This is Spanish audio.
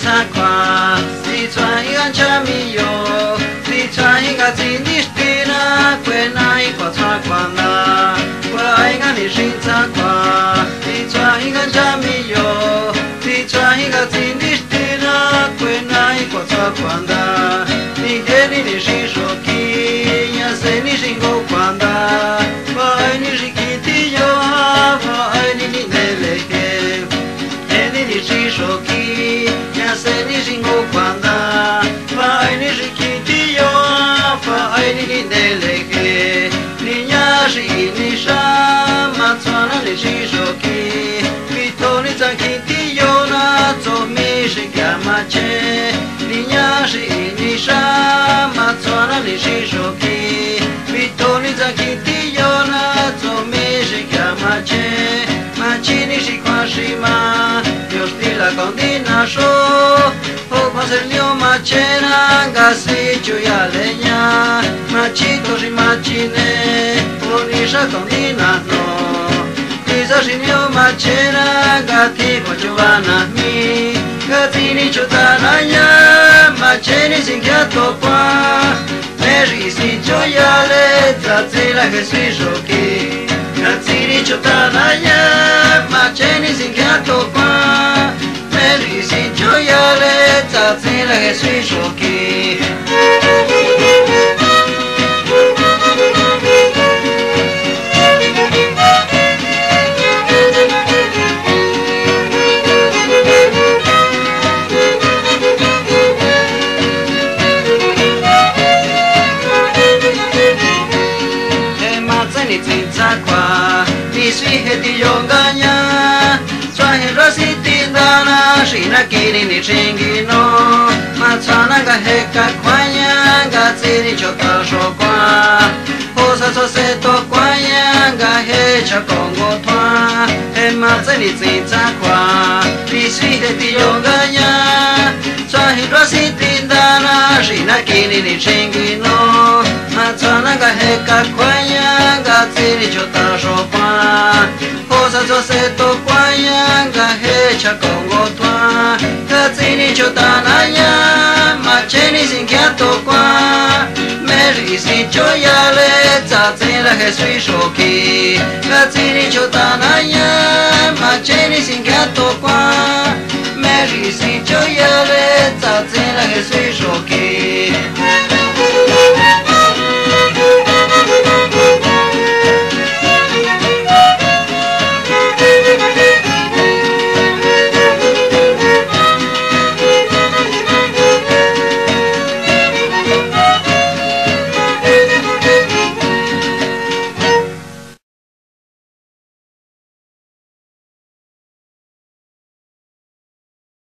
zakwa si twa chamio si twa zinistina kwena iko tsakwanda kwa inga ni zakwa si twa chamio si twa zinistina kwena iko tsakwanda ni geni ni shishoki ya se ni shingo kwanda kwa ni shikiti yo kwa ni neleke ni shishoki ya se ni shingo kwanda kwa ni shikiti yo kwa ni neleke ni nyashi ni shama tsana ni shishoki vitoni zakiti yo na tomi shikamache ni nyashi ni shama tsana ni shishoki vitoni zakiti yo na tomi shikamache machini shikwashima la condina sho o paselio machena gasicho ya leña machito si machine onisha condina no isa shinio machena gati mochuvana mi gatini chotanaya macheni singiato kwa meri si choyale tatsila gesishoki gatini chotanaya macheni singiato kwa si gioiale tazzina che sui sciocchi e mazzani zinza qua mi sui che ti yongagna rasi tindana shina kiri ni chingino machana ga heka kwanya ga tsiri chota shokwa hosa so seto kwanya ga hecha kongo twa e matsani tsinza kwa risi heti yonganya chahi rasi tindana shina kiri ni chingino machana ga heka kwanya ga tsiri chota shokwa hosa so seto kwanya ga hecha kongo twa katsini chotanaya macheni singiato kwa meri si choyale tsatsila jesui shoki katsini chotanaya macheni singiato kwa meri si choyale